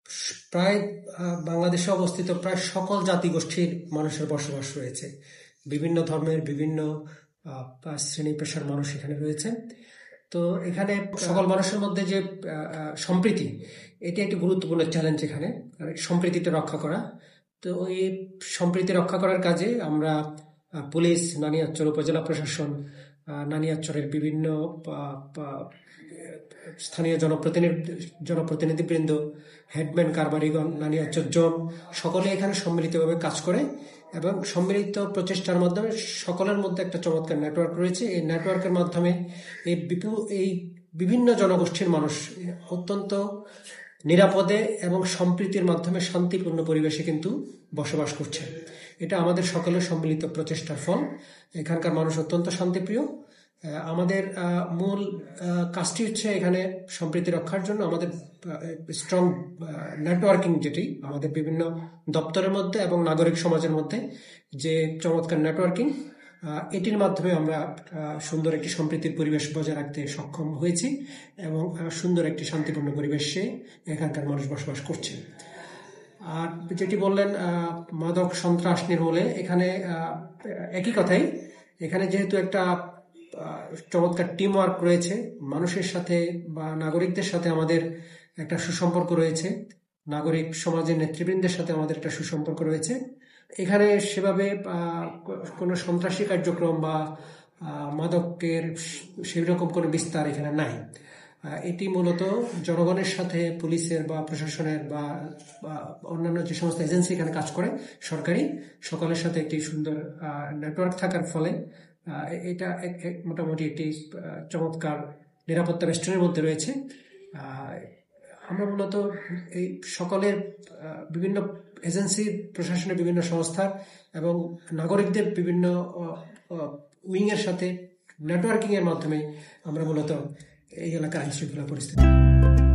প্রায় বাংলাদেশে অবস্থিত প্রায় সকল জাতিগোষ্ঠীর মানুষের বসবাস রয়েছে। বিভিন্ন ধর্মের বিভিন্ন শ্রেণী পেশার মানুষ এখানে রয়েছে। তো এখানে সকল মানুষের মধ্যে যে সম্প্রীতি, এটি একটি গুরুত্বপূর্ণ চ্যালেঞ্জ এখানে, সম্প্রীতিটা রক্ষা করা। তো এই সম্প্রীতি রক্ষা করার কাজে আমরা পুলিশ, নানিয়ারচর উপজেলা প্রশাসন, নানিয়ারচরের বিভিন্ন স্থানীয় জনপ্রতিনিধিবৃন্দ, হেডম্যান, কারবারিগণ, নানিয়ারচর জোন সকলে এখানে সম্মিলিতভাবে কাজ করে এবং সম্মিলিত প্রচেষ্টার মাধ্যমে সকলের মধ্যে একটা চমৎকার নেটওয়ার্ক রয়েছে। এই নেটওয়ার্কের মাধ্যমে এই বিভিন্ন জনগোষ্ঠীর মানুষ অত্যন্ত নিরাপদে এবং সম্প্রীতির মাধ্যমে শান্তিপূর্ণ পরিবেশে কিন্তু বসবাস করছে। এটা আমাদের সকলের সম্মিলিত প্রচেষ্টার ফল। এখানকার মানুষ অত্যন্ত শান্তিপ্রিয়। আমাদের মূল কাজটি হচ্ছে এখানে সম্প্রীতি রক্ষার জন্য আমাদের স্ট্রং নেটওয়ার্কিং, যেটি আমাদের বিভিন্ন দপ্তরের মধ্যে এবং নাগরিক সমাজের মধ্যে যে চমৎকার নেটওয়ার্কিং, এটির মাধ্যমে আমরা সুন্দর একটি সম্প্রীতির পরিবেশ বজায় রাখতে সক্ষম হয়েছি এবং সুন্দর একটি শান্তিপূর্ণ পরিবেশে এখানকার মানুষ বসবাস করছে। আর যেটি বললেন মাদক সন্ত্রাস নির্মূলে, এখানে একই কথাই, এখানে যেহেতু একটা চমৎকার টিম ওয়ার্ক রয়েছে, মানুষের সাথে বা নাগরিকদের সাথে আমাদের একটা সুসম্পর্ক রয়েছে, নাগরিক সমাজের নেতৃবৃন্দের সাথে আমাদের একটা সুসম্পর্ক রয়েছে। এখানে সেভাবে কোনো সন্ত্রাসী কার্যক্রম বা মাদকের সেই রকম কোনো বিস্তার এখানে নাই। এটি মূলত জনগণের সাথে পুলিশের বা প্রশাসনের বা অন্যান্য যে সমস্ত এজেন্সি এখানে কাজ করে, সরকারি, সকলের সাথে একটি সুন্দর নেটওয়ার্ক থাকার ফলে এটা মোটামুটি একটি চমৎকার নিরাপত্তা বেষ্টনীর মধ্যে রয়েছে। আমরা মূলত এই সকলের বিভিন্ন এজেন্সি, প্রশাসনের বিভিন্ন সংস্থার এবং নাগরিকদের বিভিন্ন উইংয়ের সাথে নেটওয়ার্কিং এর মাধ্যমে আমরা মূলত এই এলাকার আইনশৃঙ্খলা পরিস্থিতি